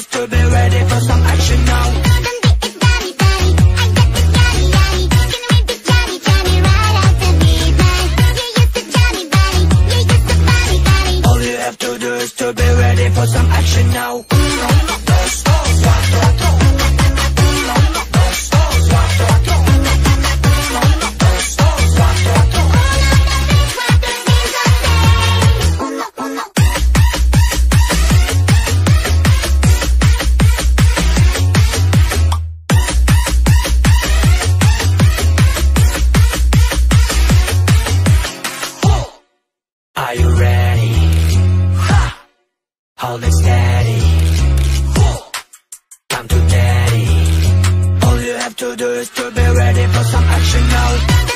is to be ready for some action now. All you have to do is to be ready for some action now. Are you ready? Hold it steady. Come to daddy. All you have to do is to be ready for some action now.